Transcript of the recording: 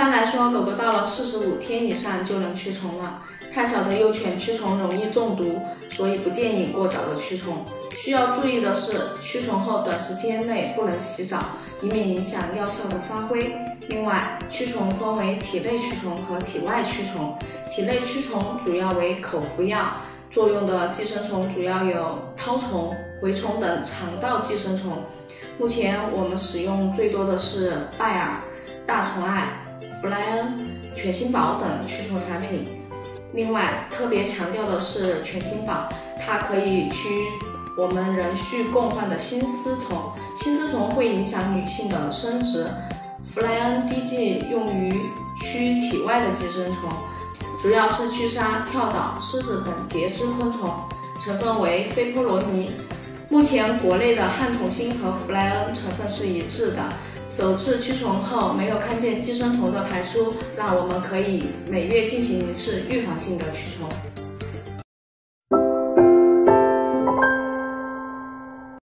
般来说，狗狗到了45天以上就能驱虫了。太小的幼犬驱虫容易中毒，所以不建议过早的驱虫。需要注意的是，驱虫后短时间内不能洗澡，以免影响药效的发挥。另外，驱虫分为体内驱虫和体外驱虫。体内驱虫主要为口服药，作用的寄生虫主要有绦虫、蛔虫等肠道寄生虫。目前我们使用最多的是拜耳、大虫艾、弗莱恩、全心宝等驱虫产品。另外，特别强调的是全心宝，它可以驱我们人畜共患的心丝虫。心丝虫会影响女性的生殖。弗莱恩滴剂用于驱体外的寄生虫，主要是驱杀跳蚤、虱子等节肢昆虫，成分为非波罗尼。目前国内的汉虫星和弗莱恩成分是一致的。首次驱虫后没有看见寄生虫的排出，那我们可以每月进行一次预防性的驱虫。